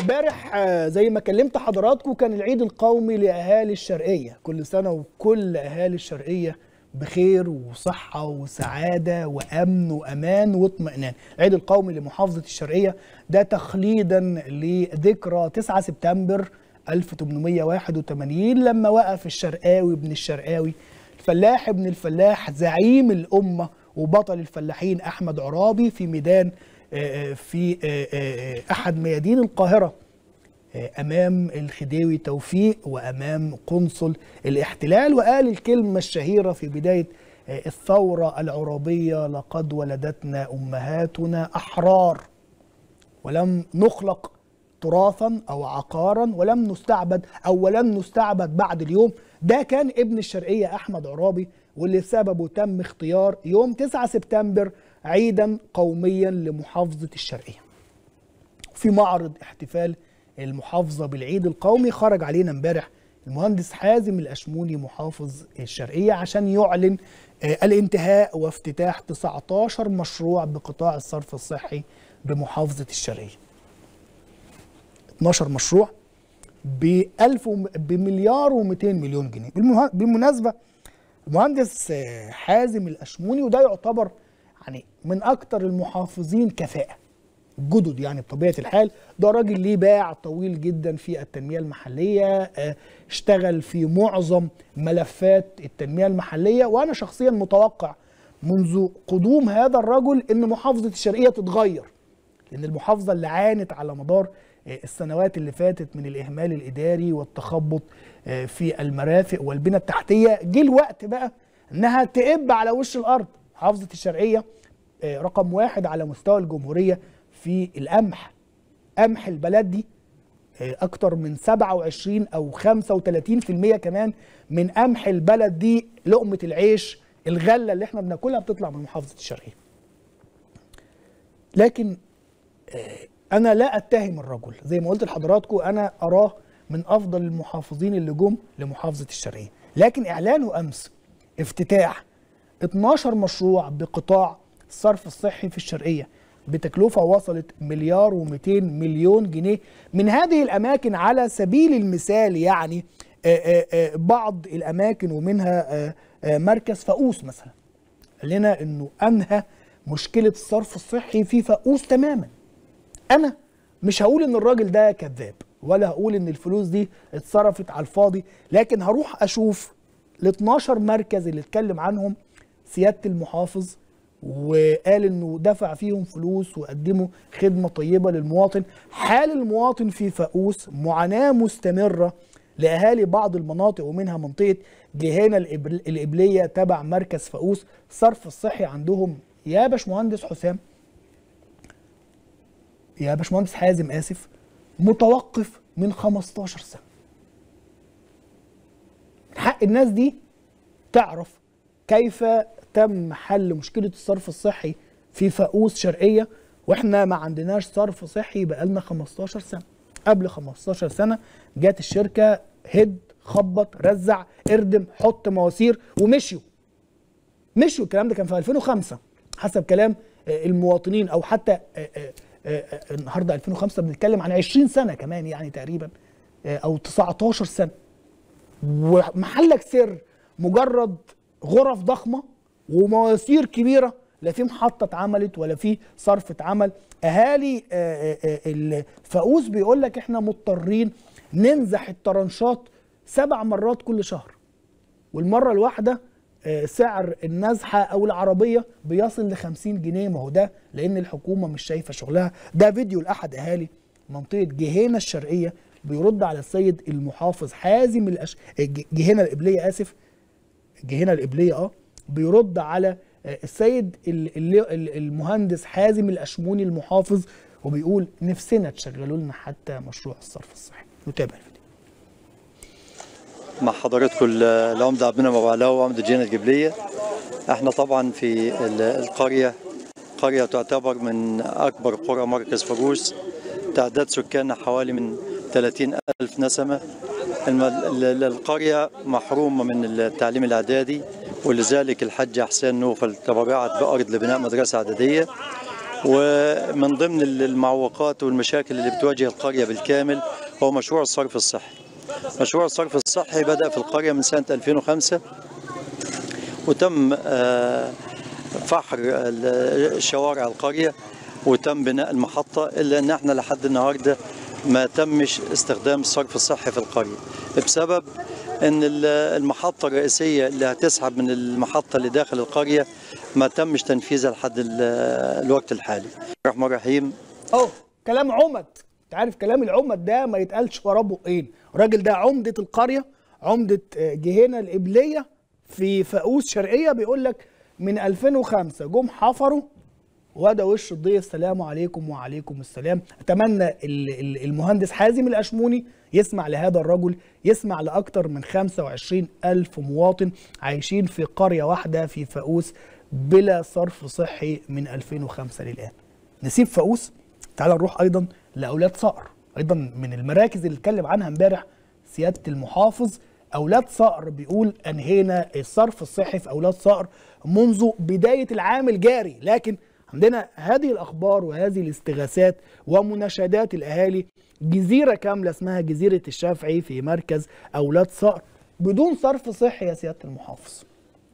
امبارح زي ما كلمت حضراتكم كان العيد القومي لأهالي الشرقية. كل سنة وكل أهالي الشرقية بخير وصحة وسعادة وأمن وأمان واطمئنان. العيد القومي لمحافظة الشرقية ده تخليدا لذكرى 9 سبتمبر 1881 لما وقف الشرقاوي ابن الشرقاوي الفلاح ابن الفلاح زعيم الأمة وبطل الفلاحين أحمد عرابي في ميدان في أحد ميادين القاهرة أمام الخديوي توفيق وأمام قنصل الاحتلال، وقال الكلمة الشهيرة في بداية الثورة العرابية: لقد ولدتنا أمهاتنا أحرار ولم نخلق تراثا أو عقارا ولم نستعبد بعد اليوم. ده كان ابن الشرقية أحمد عرابي، واللي بسببه تم اختيار يوم 9 سبتمبر عيدا قوميا لمحافظة الشرقية. في معرض احتفال المحافظة بالعيد القومي خرج علينا امبارح المهندس حازم الأشموني محافظ الشرقية عشان يعلن الانتهاء وافتتاح 19 مشروع بقطاع الصرف الصحي بمحافظة الشرقية. 12 مشروع بمليار و200 مليون جنيه. بالمناسبة المهندس حازم الأشموني وده يعتبر يعني من أكتر المحافظين كفاءة جدد يعني بطبيعة الحال. ده راجل ليه باع طويل جدا في التنمية المحلية، اشتغل في معظم ملفات التنمية المحلية، وأنا شخصيا متوقع منذ قدوم هذا الرجل أن محافظة الشرقية تتغير، لأن المحافظة اللي عانت على مدار السنوات اللي فاتت من الإهمال الإداري والتخبط في المرافق والبنى التحتية، جه الوقت بقى أنها تقب على وش الأرض. محافظة الشرقية رقم 1 على مستوى الجمهورية في القمح. قمح البلد دي أكتر من 27 أو 35% كمان من قمح البلد دي، لقمة العيش الغلة اللي احنا بناكلها بتطلع من محافظة الشرقية. لكن أنا لا أتهم الرجل، زي ما قلت لحضراتكم أنا أراه من أفضل المحافظين اللي جم لمحافظة الشرقية. لكن إعلانه أمس افتتاح 12 مشروع بقطاع الصرف الصحي في الشرقية بتكلفة وصلت مليار و200 مليون جنيه من هذه الأماكن، على سبيل المثال يعني بعض الأماكن ومنها مركز فاقوس مثلا، قال لنا أنه أنهى مشكلة الصرف الصحي في فاقوس تماما. أنا مش هقول أن الراجل ده كذاب ولا هقول أن الفلوس دي اتصرفت على الفاضي، لكن هروح أشوف ال 12 مركز اللي اتكلم عنهم سيادة المحافظ وقال انه دفع فيهم فلوس وقدموا خدمة طيبة للمواطن. حال المواطن في فاقوس معاناة مستمرة لأهالي بعض المناطق ومنها منطقة جهينة الإبلية تبع مركز فاقوس. الصرف الصحي عندهم يا باشمهندس حسام، يا باشمهندس حازم آسف، متوقف من 15 سنة. حق الناس دي تعرف كيف تم حل مشكلة الصرف الصحي في فاقوس شرقية واحنا ما عندناش صرف صحي بقالنا 15 سنة. قبل 15 سنة جات الشركة هد خبط رزع اردم حط مواسير ومشيوا. الكلام ده كان في 2005 حسب كلام المواطنين، او حتى النهارده 2005 بنتكلم عن 20 سنة كمان يعني تقريبا، او 19 سنة. ومحلك سر مجرد غرف ضخمة ومواسير كبيرة، لا في محطة اتعملت ولا في صرف اتعمل. اهالي الفاقوس بيقول لك احنا مضطرين ننزح الطرنشات 7 مرات كل شهر، والمرة الواحدة سعر النزحة او العربية بيصل ل 50 جنيه. ما هو ده لان الحكومة مش شايفة شغلها. ده فيديو لأحد اهالي منطقة جهينة الشرقية بيرد على السيد المحافظ حازم جهينة الإبلية آسف، جهينة الإبلية بيرد على السيد المهندس حازم الأشموني المحافظ وبيقول نفسنا تشغلوا لنا حتى مشروع الصرف الصحي. نتابع الفيديو. مع حضراتكم العمدة عبد المنعم أبو علاء وعمدة جهينة الإبلية. احنا طبعا في قرية تعتبر من أكبر قرى مركز فاقوس، تعداد سكانها حوالي من 30,000 نسمة. القرية محرومة من التعليم الإعدادي، ولذلك الحاج حسين نوفل تبرعت بأرض لبناء مدرسة إعدادية، ومن ضمن المعوقات والمشاكل اللي بتواجه القرية بالكامل هو مشروع الصرف الصحي. مشروع الصرف الصحي بدأ في القرية من سنة 2005 وتم فحر شوارع القرية وتم بناء المحطة، إلا أن احنا لحد النهاردة ما تمش استخدام الصرف الصحي في القرية بسبب أن المحطة الرئيسية اللي هتسحب من المحطة اللي داخل القرية ما تمش تنفيذها لحد الوقت الحالي. الرحمن الرحيم. كلام عمد، انت عارف كلام العمد ده ما يتقالش وراه بقين. الراجل ده عمدة القرية، عمدة جهينة القبلية في فاقوس شرقية، بيقول لك من 2005 جم حفروا وده وش الضيف سلام عليكم وعليكم السلام. اتمنى المهندس حازم الاشموني يسمع لهذا الرجل، يسمع لاكثر من 25,000 مواطن عايشين في قرية واحدة في فاقوس بلا صرف صحي من 2005 للآن. نسيب فاقوس، تعال نروح ايضا لاولاد صقر، ايضا من المراكز اللي اتكلم عنها امبارح سيادة المحافظ. اولاد صقر بيقول انهينا الصرف الصحي في اولاد صقر منذ بداية العام الجاري، لكن عندنا هذه الأخبار وهذه الاستغاثات ومناشدات الأهالي. جزيرة كاملة اسمها جزيرة الشافعي في مركز أولاد صقر بدون صرف صحي يا سيادة المحافظ.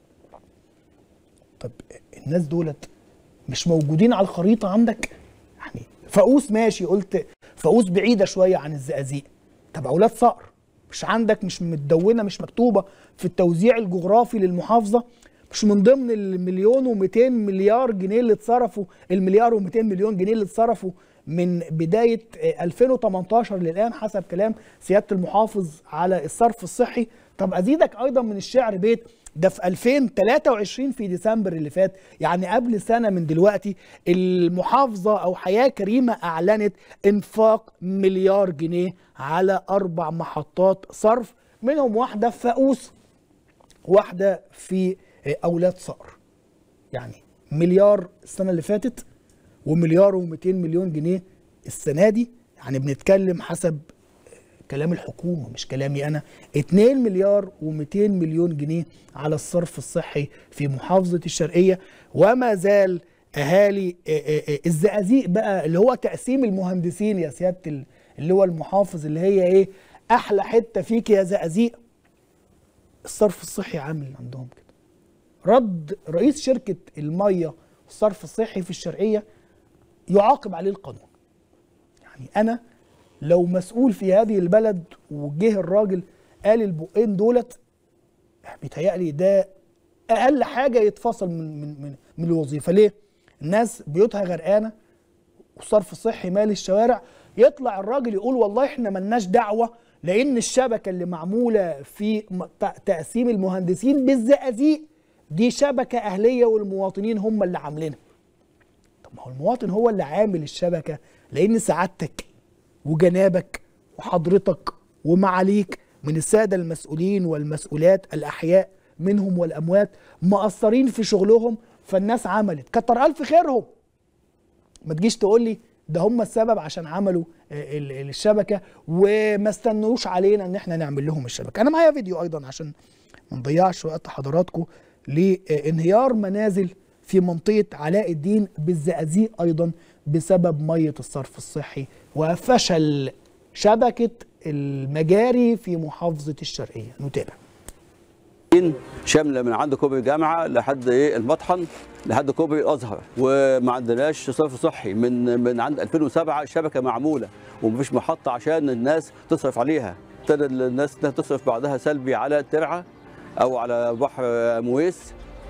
طب الناس دولت مش موجودين على الخريطة عندك؟ يعني فاقوس ماشي، قلت فاقوس بعيدة شوية عن الزقازيق، طب أولاد صقر مش عندك، مش متدونة، مش مكتوبة في التوزيع الجغرافي للمحافظة؟ مش من ضمن ال1,200,000,000 جنيه اللي اتصرفوا، ال1,200,000,000 جنيه اللي اتصرفوا من بداية 2018 للآن حسب كلام سيادة المحافظ على الصرف الصحي؟ طب أزيدك أيضا من الشعر بيت، ده في 2023 في ديسمبر اللي فات، يعني قبل سنة من دلوقتي، المحافظة أو حياة كريمة أعلنت إنفاق 1,000,000,000 جنيه على 4 محطات صرف، منهم واحدة في فاقوس، واحدة في أولاد صقر. يعني 1,000,000,000 السنة اللي فاتت و1,200,000,000 جنيه السنة دي، يعني بنتكلم حسب كلام الحكومة مش كلامي أنا، 2,200,000,000 جنيه على الصرف الصحي في محافظة الشرقية. وما زال أهالي الزقازيق بقى اللي هو تقسيم المهندسين يا سيادة اللي هو المحافظ، اللي هي إيه أحلى حتة فيك يا زقازيق، الصرف الصحي عامل عندهم كده. رد رئيس شركة المية والصرف الصحي في الشرقية يعاقب عليه القانون. يعني أنا لو مسؤول في هذه البلد وجه الراجل قال البقين دولت، بيتهيألي ده أقل حاجة يتفصل من الوظيفة. ليه؟ الناس بيوتها غرقانة والصرف الصحي مالي الشوارع، يطلع الراجل يقول والله احنا ملناش دعوة لأن الشبكة اللي معمولة في تقسيم المهندسين بالزقازيق دي شبكة أهلية والمواطنين هم اللي عاملينها. طب ما هو المواطن هو اللي عامل الشبكة، لأن سعادتك وجنابك وحضرتك ومعاليك من السادة المسؤولين والمسؤولات الأحياء منهم والأموات مقصرين في شغلهم، فالناس عملت كتر ألف خيرهم. ما تجيش تقول لي ده هم السبب عشان عملوا الشبكة وما استنوش علينا ان احنا نعمل لهم الشبكة. انا معايا فيديو ايضا عشان ما نضيعش وقت حضراتكم لانهيار منازل في منطقة علاء الدين بالزقازيق ايضا بسبب مية الصرف الصحي وفشل شبكة المجاري في محافظة الشرقية. نتابع. شامله من عند كوبري الجامعه لحد المطحن لحد كوبري الازهر، وما عندناش صرف صحي من عند 2007 الشبكه معموله ومفيش محطه عشان الناس تصرف عليها. ابتدى الناس تصرف بعدها سلبي على ترعه او على بحر مويس،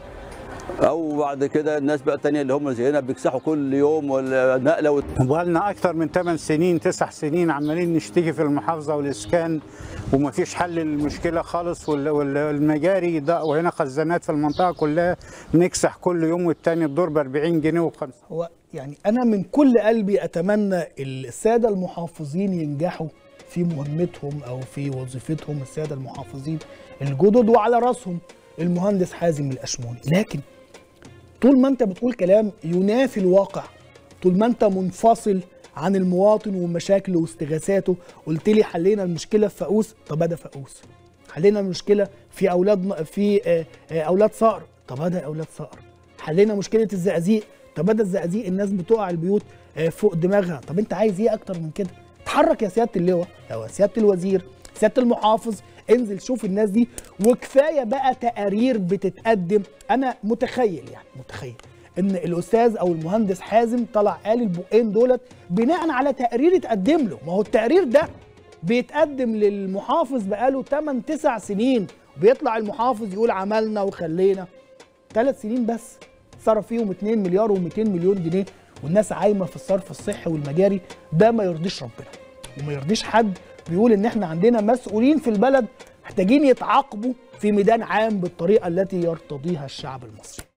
او بعد كده الناس بقى الثانيه اللي هم زينا بيكسحوا كل يوم والنقله بقالنا اكثر من 8 سنين 9 سنين عمالين نشتكي في المحافظه والاسكان ومفيش حل للمشكله خالص، والمجاري ده وهنا خزانات في المنطقه كلها بنكسح كل يوم والتاني الدور ب 40 جنيه و5. هو يعني انا من كل قلبي اتمنى الساده المحافظين ينجحوا في مهمتهم او في وظيفتهم، الساده المحافظين الجدد وعلى راسهم المهندس حازم الاشموني، لكن طول ما انت بتقول كلام ينافي الواقع، طول ما انت منفصل عن المواطن ومشاكله واستغاثاته، قلت لي حلينا المشكله في فاقوس، طب ده فاقوس. حلينا المشكله في اولاد صقر، طب ده اولاد صقر. حلينا مشكله الزقازيق، طب بدل الزقازيق الناس بتقع البيوت فوق دماغها. طب انت عايز ايه اكتر من كده؟ اتحرك يا سياده اللواء او سياده الوزير، سياده المحافظ، انزل شوف الناس دي. وكفايه بقى تقارير بتتقدم. انا متخيل ان الاستاذ او المهندس حازم طلع قال البقين دولت بناء على تقرير اتقدم له. ما هو التقرير ده بيتقدم للمحافظ بقاله 8 9 سنين، بيطلع المحافظ يقول عملنا وخلينا. 3 سنين بس صرف فيهم 2 مليار و200 مليون جنيه والناس عايمه في الصرف الصحي والمجاري. ده ما يرضيش ربنا وما يرضيش حد بيقول ان احنا عندنا مسؤولين في البلد محتاجين يتعاقبوا في ميدان عام بالطريقه التي يرتضيها الشعب المصري.